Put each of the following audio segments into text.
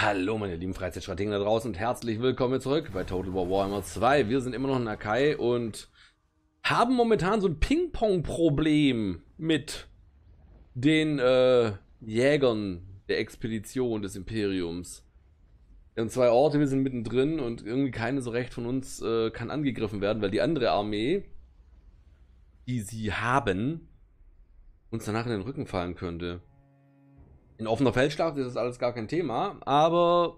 Hallo meine lieben Freizeitstrategen da draußen und herzlich willkommen zurück bei Total War Warhammer 2. Wir sind immer noch in Akai und haben momentan so ein Ping-Pong-Problem mit den Jägern der Expedition des Imperiums. Wir haben zwei Orte, wir sind mittendrin und irgendwie keine so recht von uns kann angegriffen werden, weil die andere Armee, die sie haben, uns danach in den Rücken fallen könnte. In offener Feldschlacht ist das alles gar kein Thema, aber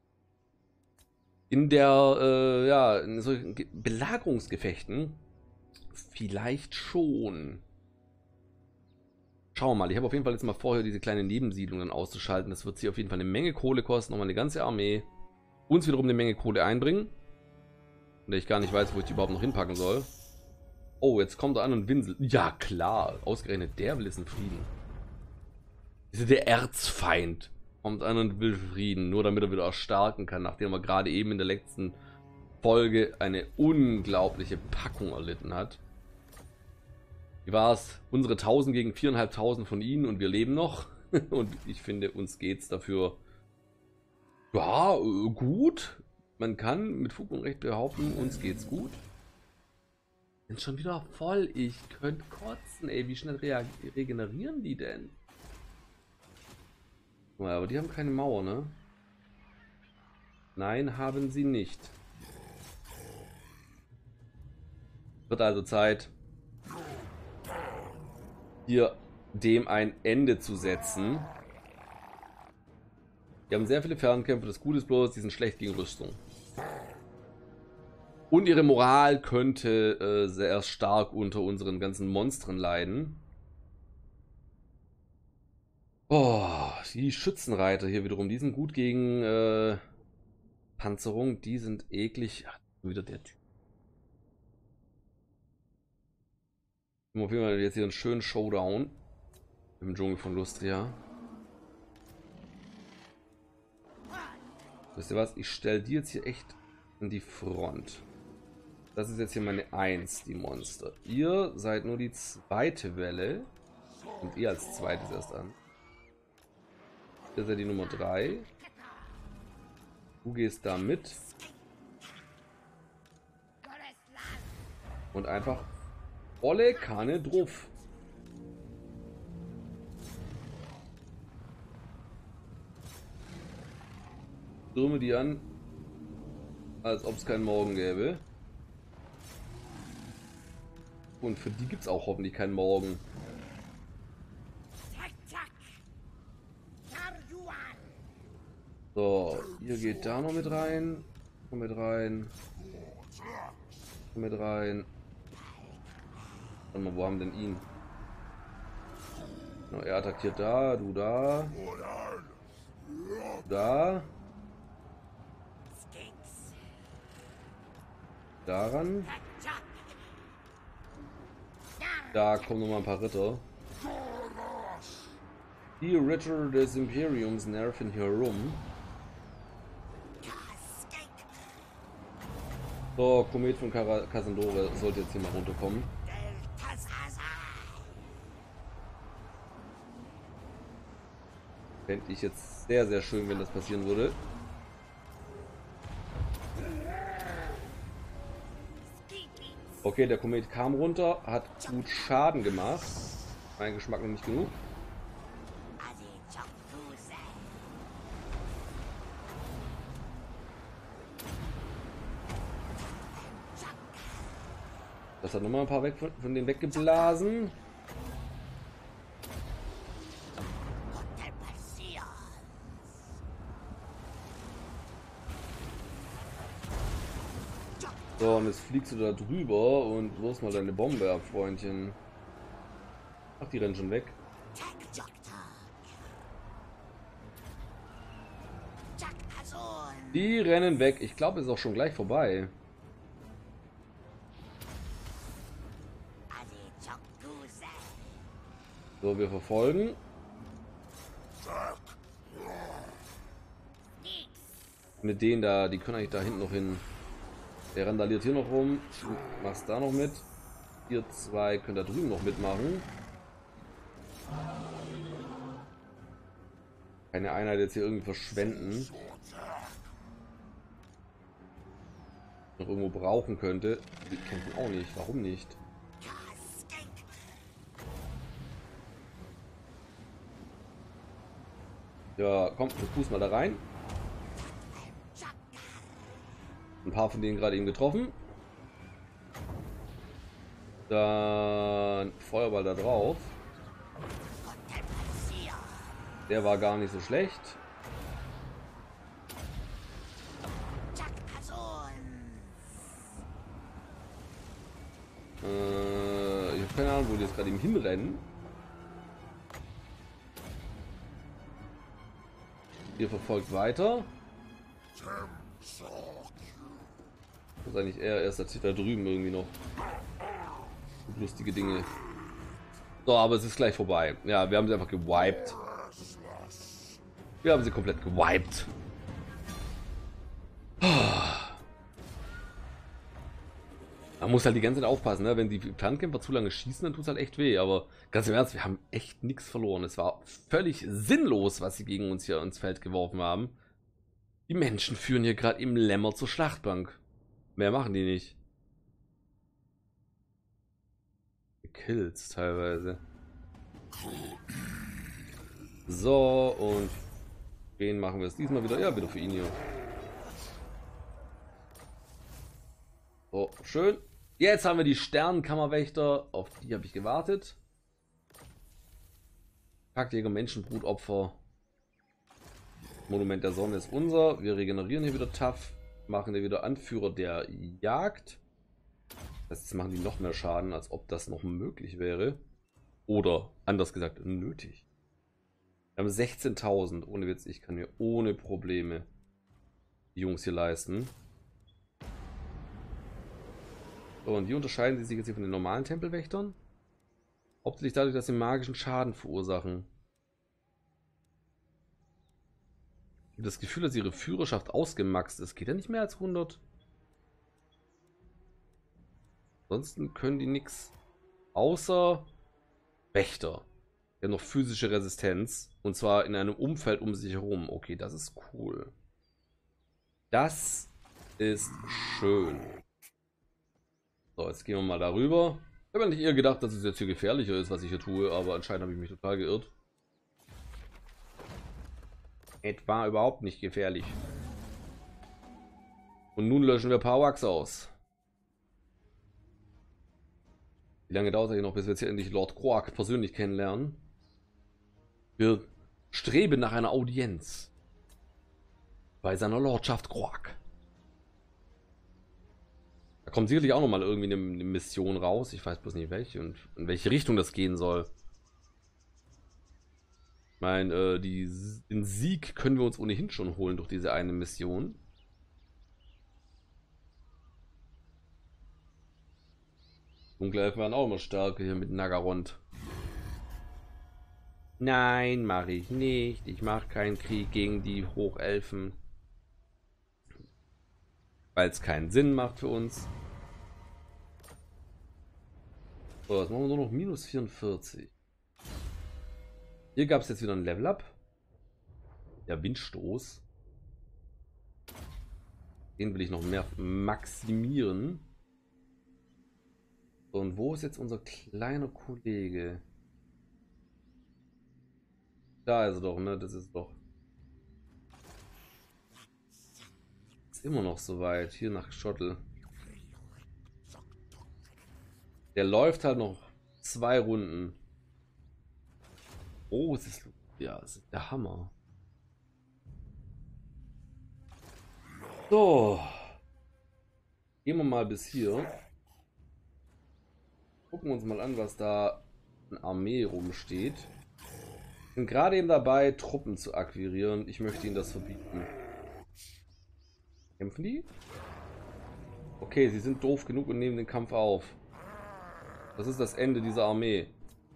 in in solchen Belagerungsgefechten vielleicht schon. Schauen wir mal, ich habe auf jeden Fall jetzt mal vor, hier diese kleine Nebensiedlung dann auszuschalten. Das wird sie auf jeden Fall eine Menge Kohle kosten, nochmal eine ganze Armee. Uns wiederum eine Menge Kohle einbringen. Und ich gar nicht weiß, wo ich die überhaupt noch hinpacken soll. Oh, jetzt kommt er an und winselt. Ja klar, ausgerechnet der will es in Frieden. Das ist der Erzfeind. Kommt an und will Frieden, nur damit er wieder erstarken kann, nachdem er gerade eben in der letzten Folge eine unglaubliche Packung erlitten hat. Wie war's? Unsere 1000 gegen 4.500 von ihnen und wir leben noch. Und ich finde, uns geht's dafür ja, gut. Man kann mit Fug und Recht behaupten, uns geht's gut. Sind schon wieder voll. Ich könnte kotzen, ey. Wie schnell regenerieren die denn? Ja, aber die haben keine Mauer, ne? Nein, haben sie nicht. Wird also Zeit, hier dem ein Ende zu setzen. Die haben sehr viele Fernkämpfer, das Gute ist bloß, die sind schlecht gegen Rüstung. Und ihre Moral könnte sehr stark unter unseren ganzen Monstern leiden. Oh, die Schützenreiter hier wiederum, die sind gut gegen Panzerung, die sind eklig. Ach, wieder der Typ. Auf jeden Fall jetzt hier einen schönen Showdown im Dschungel von Lustria. Wisst ihr was? Ich stelle die jetzt hier echt in die Front. Das ist jetzt hier meine 1, die Monster. Ihr seid nur die zweite Welle. Und ihr als zweites erst an. Ihr seid die Nummer 3. Du gehst da mit. Und einfach volle Kanne drauf. Stürme die an, als ob es keinen Morgen gäbe. Und für die gibt es auch hoffentlich keinen Morgen. So, ihr geht da noch mit rein. Komm mit rein. Komm mit rein. Warte mal, wo haben denn ihn? No, er attackiert da, du da. Da. Daran. Da kommen noch mal ein paar Ritter. Die Ritter des Imperiums nerven hier rum. So, Komet von Cassandora sollte jetzt hier mal runterkommen. Fände ich jetzt sehr, sehr schön, wenn das passieren würde. Okay, der Komet kam runter, hat gut Schaden gemacht. Mein Geschmack noch nicht genug. Das hat nochmal ein paar weg von denen weggeblasen. So, und jetzt fliegst du da drüber und wirst mal deine Bombe ab, Freundchen. Ach, die rennen schon weg. Die rennen weg. Ich glaube, es ist auch schon gleich vorbei. So, wir verfolgen. Mit denen da, die können eigentlich da hinten noch hin. Der randaliert hier noch rum. Du machst da noch mit. Ihr zwei könnt da drüben noch mitmachen. Keine Einheit jetzt hier irgendwie verschwenden. Noch irgendwo brauchen könnte. Die kämpfen auch nicht. Warum nicht? Ja, komm, das boost mal da rein. Ein paar von denen gerade eben getroffen. Dann Feuerball da drauf. Der war gar nicht so schlecht. Ich habe keine Ahnung, wo die jetzt gerade eben hinrennen. Ihr verfolgt weiter. Das ist eigentlich eher erst da drüben irgendwie noch. Lustige Dinge. So, aber es ist gleich vorbei. Ja, wir haben sie einfach gewiped. Wir haben sie komplett gewiped. Man muss halt die ganze Zeit aufpassen, ne? Wenn die Plankämpfer zu lange schießen, dann tut es halt echt weh. Aber ganz im Ernst, wir haben echt nichts verloren. Es war völlig sinnlos, was sie gegen uns hier ins Feld geworfen haben. Die Menschen führen hier gerade im Lämmer zur Schlachtbank. Mehr machen die nicht. Kills teilweise. So, und wen machen wir es diesmal wieder? Ja, wieder für ihn hier. So, schön. Jetzt haben wir die Sternenkammerwächter. Auf die habe ich gewartet. Packjäger, Menschenbrutopfer. Monument der Sonne ist unser. Wir regenerieren hier wieder tough. Machen hier wieder Anführer der Jagd. Das heißt, jetzt machen die noch mehr Schaden, als ob das noch möglich wäre. Oder, anders gesagt, nötig. Wir haben 16.000. Ohne Witz, ich kann mir ohne Probleme die Jungs hier leisten. So, und wie unterscheiden sie sich jetzt hier von den normalen Tempelwächtern? Hauptsächlich dadurch, dass sie magischen Schaden verursachen. Ich habe das Gefühl, dass ihre Führerschaft ausgemaxt ist. Geht ja nicht mehr als 100. Ansonsten können die nichts. Außer Wächter. Die haben noch physische Resistenz. Und zwar in einem Umfeld um sich herum. Okay, das ist cool. Das ist schön. So, jetzt gehen wir mal darüber. Ich habe nicht eher gedacht, dass es jetzt hier gefährlicher ist, was ich hier tue, aber anscheinend habe ich mich total geirrt. Es war überhaupt nicht gefährlich. Und nun löschen wir Parawax aus. Wie lange dauert es eigentlich noch, bis wir jetzt hier endlich Lord Croak persönlich kennenlernen? Wir streben nach einer Audienz. Bei seiner Lordschaft Croak. Da kommt sicherlich auch nochmal irgendwie eine Mission raus. Ich weiß bloß nicht welche und in welche Richtung das gehen soll. Ich meine, den Sieg können wir uns ohnehin schon holen durch diese eine Mission. Dunkle Elfen waren auch immer stärker hier mit Nagarond. Nein, mache ich nicht. Ich mache keinen Krieg gegen die Hochelfen. Weil es keinen Sinn macht für uns. So, jetzt machen wir nur noch minus 44. Hier gab es jetzt wieder ein Level-Up. Der Windstoß. Den will ich noch mehr maximieren. So, und wo ist jetzt unser kleiner Kollege? Da ist er doch, ne? Das ist doch. Ist immer noch so weit. Hier nach Schottel. Der läuft halt noch 2 Runden. Oh, es ist. Ja, es ist der Hammer. So. Gehen wir mal bis hier. Gucken wir uns mal an, was da eine Armee rumsteht. Ich bin gerade eben dabei, Truppen zu akquirieren. Ich möchte ihnen das verbieten. Kämpfen die? Okay, sie sind doof genug und nehmen den Kampf auf. Das ist das Ende dieser Armee.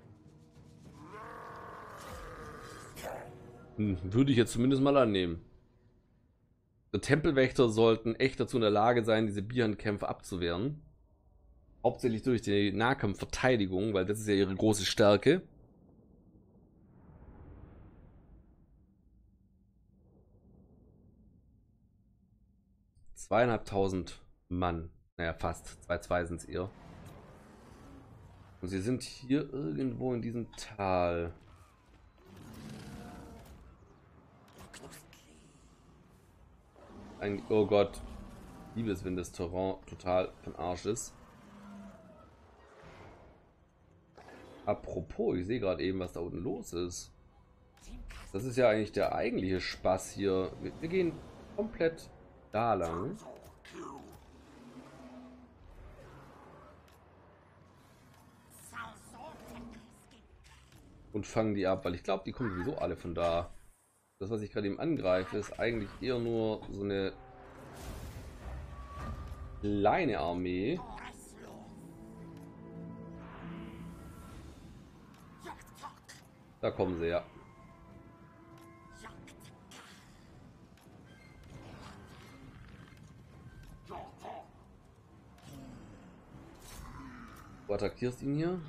Würde ich jetzt zumindest mal annehmen. Die Tempelwächter sollten echt dazu in der Lage sein, diese Bihan-Kämpfe abzuwehren. Hauptsächlich durch die Nahkampfverteidigung, weil das ist ja ihre große Stärke. 2500 Mann. Naja, fast. 2-2 sind es eher. Und sie sind hier irgendwo in diesem Tal. Oh Gott. Liebes, wenn das Terrain total von Arsch ist. Apropos, ich sehe gerade eben, was da unten los ist. Das ist ja eigentlich der eigentliche Spaß hier. Wir gehen komplett da lang. Und fangen die ab, weil ich glaube, die kommen sowieso alle von da. Das, was ich gerade eben angreife, ist eigentlich eher nur so eine kleine Armee. Da kommen sie, ja. Du attackierst ihn hier.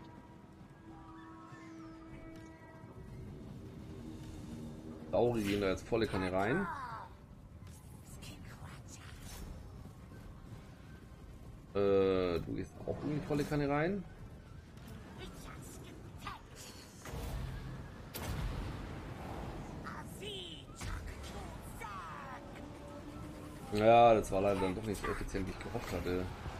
Sauri gehen da jetzt volle Kanne rein. Du gehst auch irgendwie volle Kanne rein. Ja, das war leider dann doch nicht so effizient, wie ich gehofft hatte.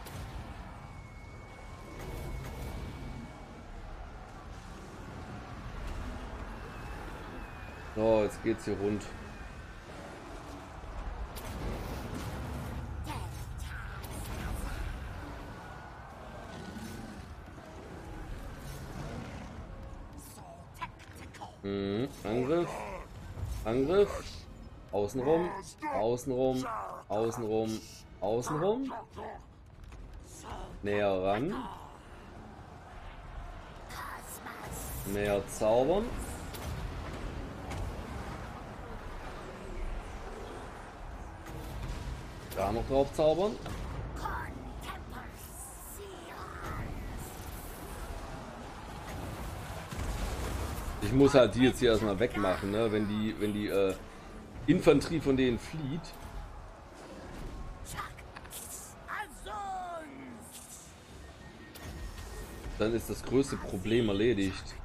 So, jetzt geht's hier rund. Angriff. Angriff. Außenrum. Außenrum. Außenrum. Außenrum. Näher ran. Mehr zaubern. Da noch drauf zaubern. Ich muss halt die jetzt hier erstmal wegmachen, ne? Wenn die Infanterie von denen flieht. Dann ist das größte Problem erledigt.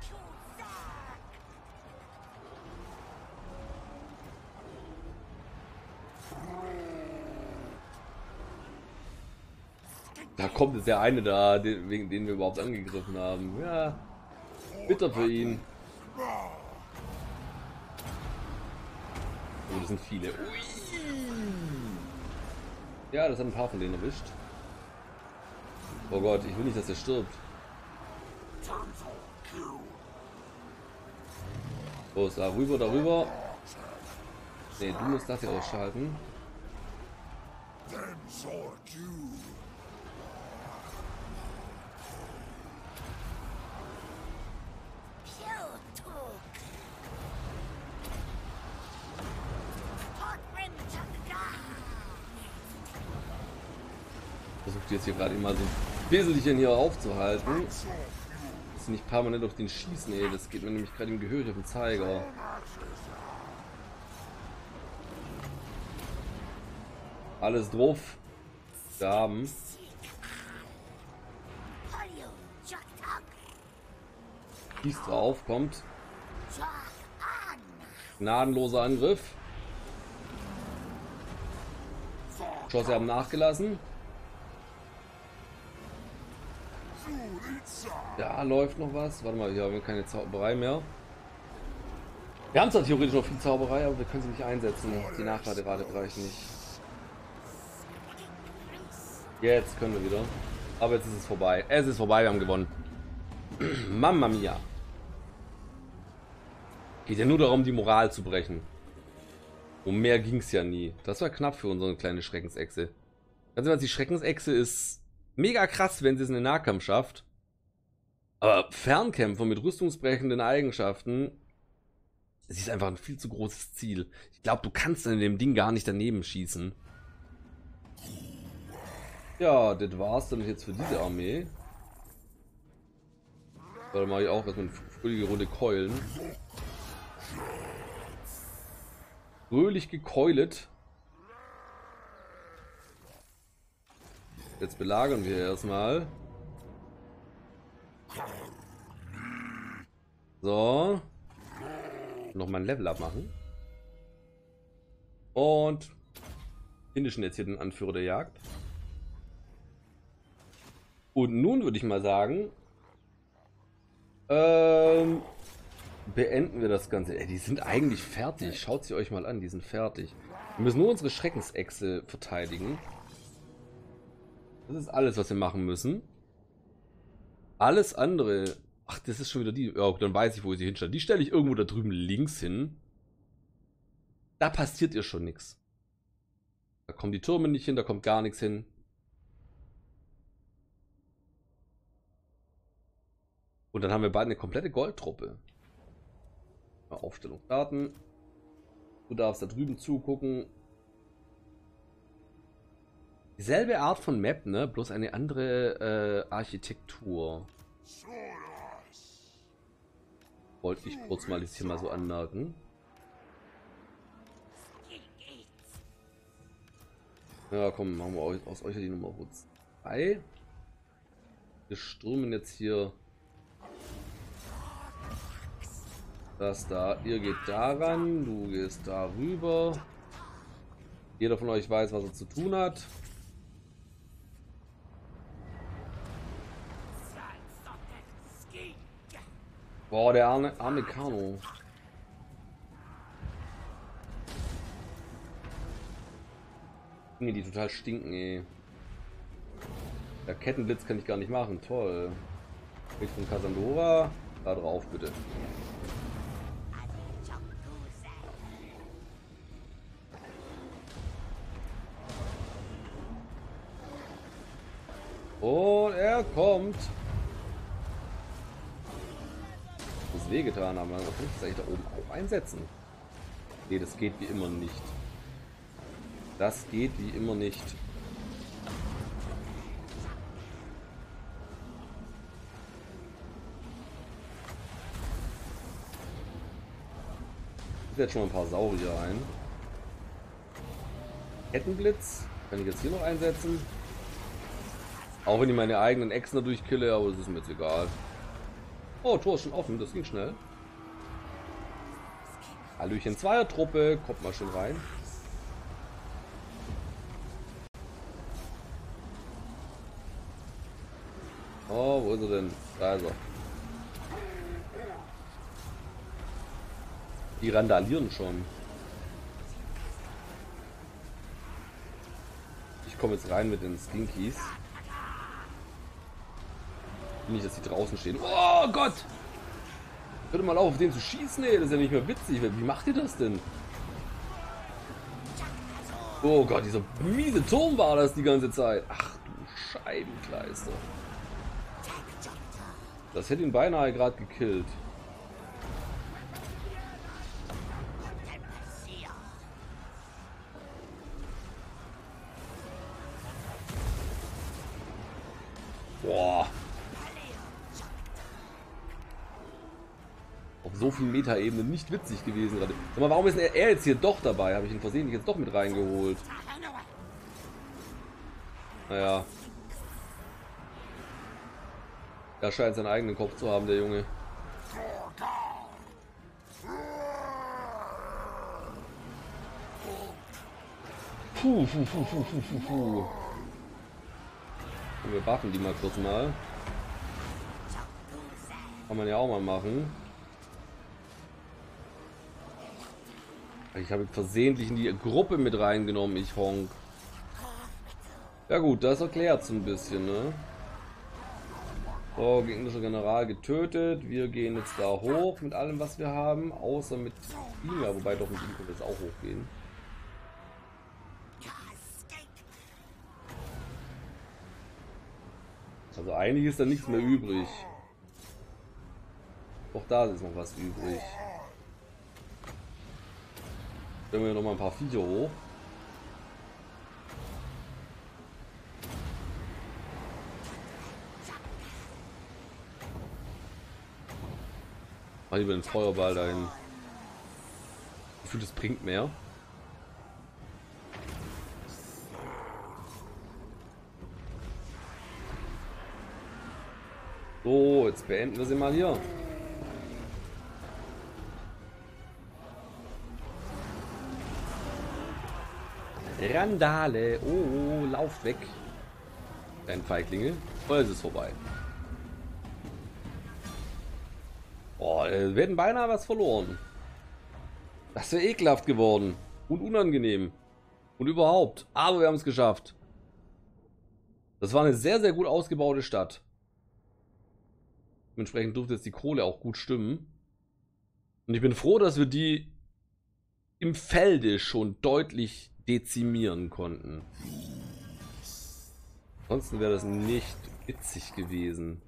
Da kommt jetzt der eine da, wegen den wir überhaupt angegriffen haben. Ja, bitter für ihn. Oh, das sind viele. Ui. Ja, das hat ein paar von denen erwischt. Oh Gott, ich will nicht, dass er stirbt. Los, darüber, darüber. Ne, du musst das hier ausschalten. Versucht jetzt hier gerade immer so ein bisschen hier aufzuhalten. Dass sie nicht permanent auf den schießen, ey. Das geht mir nämlich gerade im Gehör auf den Zeiger. Alles drauf. Wir haben. Schießt drauf, kommt. Gnadenloser Angriff. Schosse haben nachgelassen. Ja, läuft noch was. Warte mal, hier haben wir keine Zauberei mehr. Wir haben zwar theoretisch noch viel Zauberei, aber wir können sie nicht einsetzen. Die Nachladerate reicht nicht. Jetzt können wir wieder. Aber jetzt ist es vorbei. Es ist vorbei, wir haben gewonnen. Mamma mia. Geht ja nur darum, die Moral zu brechen. Um mehr ging es ja nie. Das war knapp für unsere kleine Schreckensechse. Ganz ehrlich, die Schreckensechse ist mega krass, wenn sie es in den Nahkampf schafft. Aber Fernkämpfer mit rüstungsbrechenden Eigenschaften, sie ist einfach ein viel zu großes Ziel. Ich glaube, du kannst in dem Ding gar nicht daneben schießen. Ja, das war's dann jetzt für diese Armee. Da mache ich auch erstmal eine fröhliche Runde Keulen. Fröhlich gekeulet. Jetzt belagern wir erstmal. So. Nochmal ein Level up machen. Und finishen jetzt hier den Anführer der Jagd. Und nun würde ich mal sagen, beenden wir das Ganze. Ey, die sind eigentlich fertig. Schaut sie euch mal an, die sind fertig. Wir müssen nur unsere Schreckensechse verteidigen. Das ist alles, was wir machen müssen. Alles andere... Ach, das ist schon wieder die... Ja, dann weiß ich, wo ich sie hinstelle. Die stelle ich irgendwo da drüben links hin. Da passiert ihr schon nichts. Da kommen die Türme nicht hin, da kommt gar nichts hin. Und dann haben wir bald eine komplette Goldtruppe. Aufstellung starten. Du darfst da drüben zugucken. Dieselbe Art von Map, ne? Bloß eine andere Architektur. Wollte ich kurz mal jetzt hier mal so anmerken. Ja, komm, machen wir aus euch die Nummer 2. Wir stürmen jetzt hier das da. Ihr geht daran, du gehst darüber. Jeder von euch weiß, was er zu tun hat. Boah, der arme Kano. Dinge, die total stinken, ey. Der Kettenblitz kann ich gar nicht machen. Toll. Richtung Cassandra. Da drauf, bitte. Und er kommt. Das ist wehgetan, aber man kann das eigentlich da oben auch einsetzen. Nee, das geht wie immer nicht. Das geht wie immer nicht. Ich setze schon mal ein paar Saurier ein. Kettenblitz kann ich jetzt hier noch einsetzen. Auch wenn ich meine eigenen Echsen dadurch kille, aber das ist mir jetzt egal. Oh, Tor ist schon offen, das ging schnell. Hallöchen, Zweiertruppe, kommt mal schon rein. Oh, wo ist er denn? Da ist er. Die randalieren schon. Ich komme jetzt rein mit den Skinkies. Nicht, dass die draußen stehen. Oh Gott! Hört mal auf den zu schießen, ey. Das ist ja nicht mehr witzig. Wie macht ihr das denn? Oh Gott, dieser miese Turm war das die ganze Zeit. Ach du Scheibenkleister. Das hätte ihn beinahe gerade gekillt. Boah. Auf so vielen Meta-Ebenen nicht witzig gewesen gerade. Sag mal, warum ist er jetzt hier doch dabei? Habe ich ihn versehentlich jetzt doch mit reingeholt? Naja. Er scheint seinen eigenen Kopf zu haben, der Junge. Puh. Und wir buffen die mal kurz mal. Kann man ja auch mal machen. Ich habe versehentlich in die Gruppe mit reingenommen, ich Honk. Ja gut, das erklärt es ein bisschen, ne? So, gegnerischer General getötet. Wir gehen jetzt da hoch mit allem, was wir haben. Außer mit ihm, ja, wobei doch mit ihm könnte es auch hochgehen. Also eigentlich ist da nichts mehr übrig. Doch da ist noch was übrig. Stellen wir noch mal ein paar Viecher hoch. Mach lieber den Feuerball dahin. Ich fühle, das bringt mehr. So, jetzt beenden wir sie mal hier. Randale. Oh, lauf weg. Dein Feiglinge. Oder ist es vorbei? Oh, wir hätten beinahe was verloren. Das wäre ekelhaft geworden. Und unangenehm. Und überhaupt. Aber wir haben es geschafft. Das war eine sehr, sehr gut ausgebaute Stadt. Dementsprechend durfte jetzt die Kohle auch gut stimmen. Und ich bin froh, dass wir die im Felde schon deutlich dezimieren konnten. Ansonsten wäre das nicht witzig gewesen.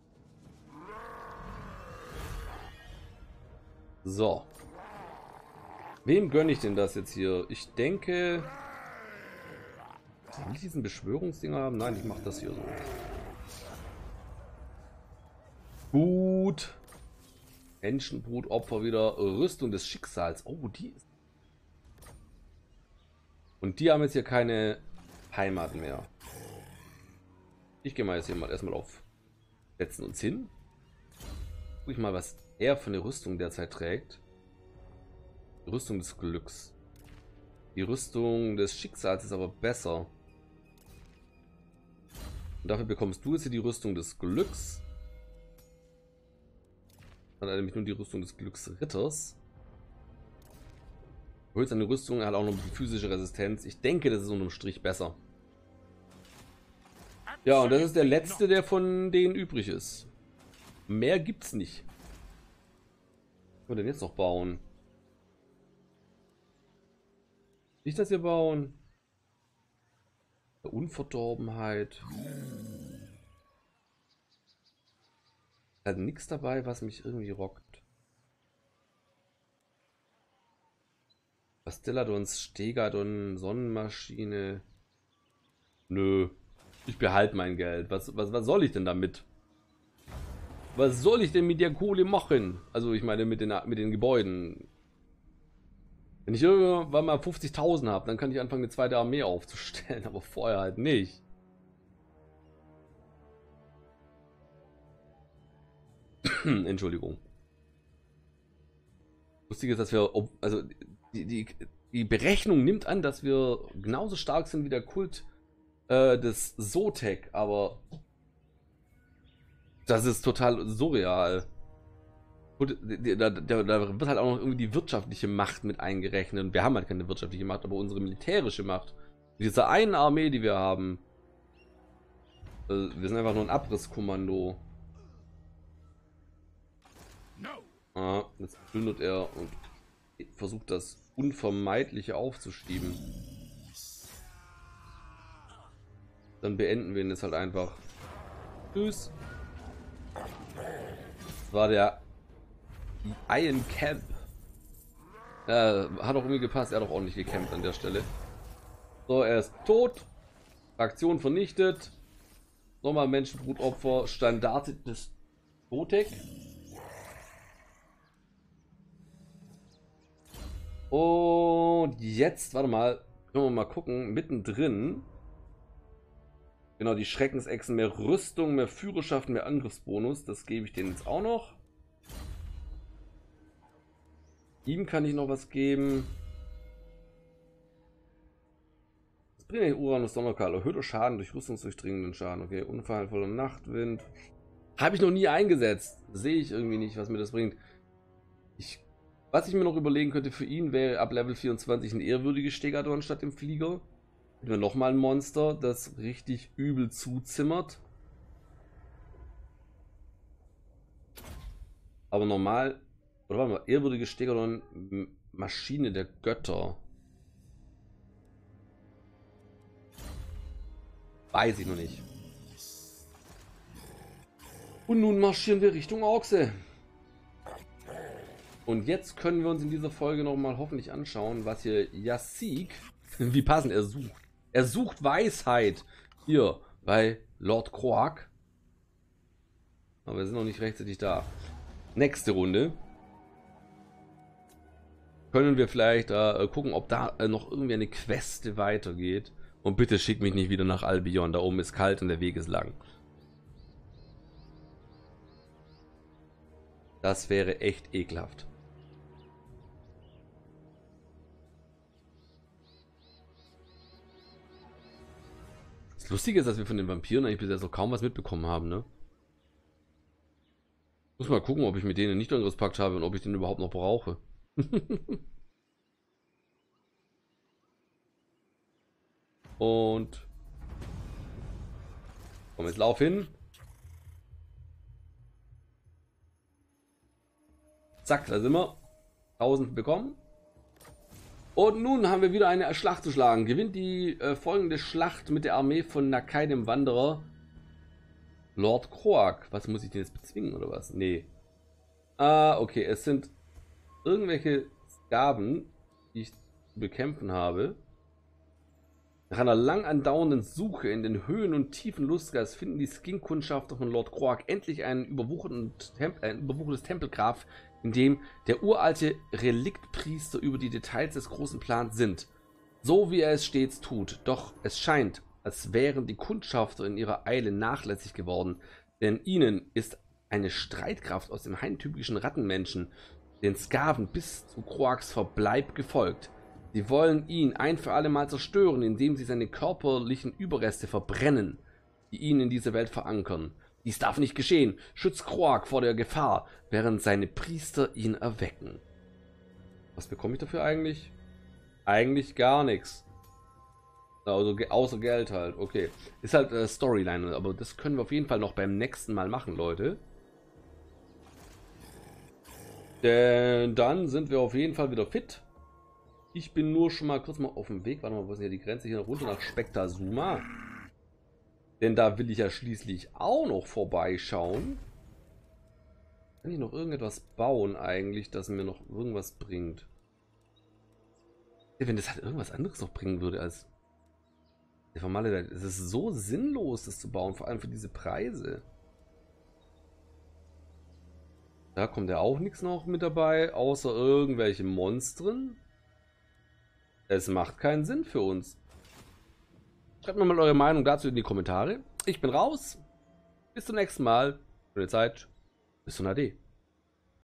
So. Wem gönne ich denn das jetzt hier? Ich denke... Will ich diesen Beschwörungsdinger haben? Nein, ich mache das hier so. Gut. Menschenbrutopfer wieder. Rüstung des Schicksals. Oh, die ist... Und die haben jetzt hier keine Heimat mehr. Ich gehe mal jetzt hier mal erstmal auf setzen uns hin. Guck ich mal, was er für eine Rüstung derzeit trägt. Die Rüstung des Glücks. Die Rüstung des Schicksals ist aber besser. Und dafür bekommst du jetzt hier die Rüstung des Glücks. Dann hat er nämlich nur die Rüstung des Glücksritters. Du holst eine Rüstung, er hat auch noch die physische Resistenz. Ich denke, das ist unterm Strich besser. Ja, und das ist der letzte, der von denen übrig ist. Mehr gibt's nicht. Was können wir denn jetzt noch bauen? Nicht, dass wir bauen. Unverdorbenheit. Also nichts dabei, was mich irgendwie rockt. Bastiladons, Stegadon, Sonnenmaschine. Nö. Ich behalte mein Geld. Was soll ich denn damit? Was soll ich denn mit der Kohle machen? Also ich meine mit den Gebäuden. Wenn ich irgendwann mal 50.000 habe, dann kann ich anfangen, eine zweite Armee aufzustellen. Aber vorher halt nicht. Entschuldigung. Lustig ist, dass wir... Also die Berechnung nimmt an, dass wir genauso stark sind wie der Kult des Sotek, aber das ist total surreal. Gut, da wird halt auch noch irgendwie die wirtschaftliche Macht mit eingerechnet. Und wir haben halt keine wirtschaftliche Macht, aber unsere militärische Macht. Mit dieser einen Armee, die wir haben. Wir sind einfach nur ein Abrisskommando. Ah, jetzt plündert er und versucht das Unvermeidliche aufzuschieben. Dann beenden wir ihn jetzt halt einfach. Tschüss. Das war der Iron Camp. Hat auch irgendwie gepasst. Er hat auch ordentlich gecampt an der Stelle. So, er ist tot. Fraktion vernichtet. Nochmal Menschenbrutopfer. Standarte des Sotek. Und jetzt, warte mal. Können wir mal gucken. Mittendrin. Genau, die Schreckensechsen, mehr Rüstung, mehr Führerschaft, mehr Angriffsbonus. Das gebe ich denen jetzt auch noch. Ihm kann ich noch was geben. Was bringt der Uranus Donnerkal? Erhöhter Schaden durch rüstungsdurchdringenden Schaden. Okay, unfallvoller Nachtwind. Habe ich noch nie eingesetzt. Sehe ich irgendwie nicht, was mir das bringt. Was ich mir noch überlegen könnte für ihn, wäre ab Level 24 ein ehrwürdiges Stegadon statt dem Flieger. Hätten wir nochmal ein Monster, das richtig übel zuzimmert. Aber normal, oder warte mal, ehrwürdige Stegadon, Maschine der Götter. Weiß ich noch nicht. Und nun marschieren wir Richtung Orkse. Und jetzt können wir uns in dieser Folge nochmal hoffentlich anschauen, was hier Yassik, wie passend, er sucht. Er sucht Weisheit hier bei Lord Kroak. Aber wir sind noch nicht rechtzeitig da. Nächste Runde. Können wir vielleicht gucken, ob da noch irgendwie eine Queste weitergeht. Und bitte schick mich nicht wieder nach Albion. Da oben ist kalt und der Weg ist lang. Das wäre echt ekelhaft. Das Lustige ist, dass wir von den Vampiren eigentlich bisher so kaum was mitbekommen haben, ne? Muss mal gucken, ob ich mit denen nicht Angriffspakt habe und ob ich den überhaupt noch brauche. Und komm, jetzt lauf hin. Zack, da sind wir. 1000 bekommen. Und nun haben wir wieder eine Schlacht zu schlagen. Gewinnt die folgende Schlacht mit der Armee von Nakai, dem Wanderer. Lord Kroak. Was muss ich denn jetzt bezwingen oder was? Nee. Ah, okay. Es sind irgendwelche Skaven, die ich zu bekämpfen habe. Nach einer lang andauernden Suche in den Höhen und Tiefen Lustgas finden die Skin-Kundschafter von Lord Kroak endlich ein überwuchertes Tempelgrab, in dem der uralte Reliktpriester über die Details des großen Plans sinnt. So wie er es stets tut. Doch es scheint, als wären die Kundschafter in ihrer Eile nachlässig geworden, denn ihnen ist eine Streitkraft aus dem heimtückischen Rattenmenschen, den Skaven, bis zu Kroaks Verbleib gefolgt. Sie wollen ihn ein für alle Mal zerstören, indem sie seine körperlichen Überreste verbrennen, die ihn in dieser Welt verankern. Dies darf nicht geschehen. Schützt Kroak vor der Gefahr, während seine Priester ihn erwecken. Was bekomme ich dafür eigentlich? Eigentlich gar nichts. Also außer Geld halt. Okay. Ist halt Storyline, aber das können wir auf jeden Fall noch beim nächsten Mal machen, Leute. Denn dann sind wir auf jeden Fall wieder fit. Ich bin nur schon mal kurz mal auf dem Weg. Warte mal, wo ist denn hier die Grenze? Hier runter nach Spektazuma. Denn da will ich ja schließlich auch noch vorbeischauen. Kann ich noch irgendetwas bauen eigentlich, das mir noch irgendwas bringt? Ja, wenn das halt irgendwas anderes noch bringen würde als der formale. Es ist so sinnlos, das zu bauen, vor allem für diese Preise. Da kommt ja auch nichts noch mit dabei, außer irgendwelche Monstren. Es macht keinen Sinn für uns. Schreibt mir mal eure Meinung dazu in die Kommentare. Ich bin raus. Bis zum nächsten Mal. Schöne Zeit. Bis zum AD.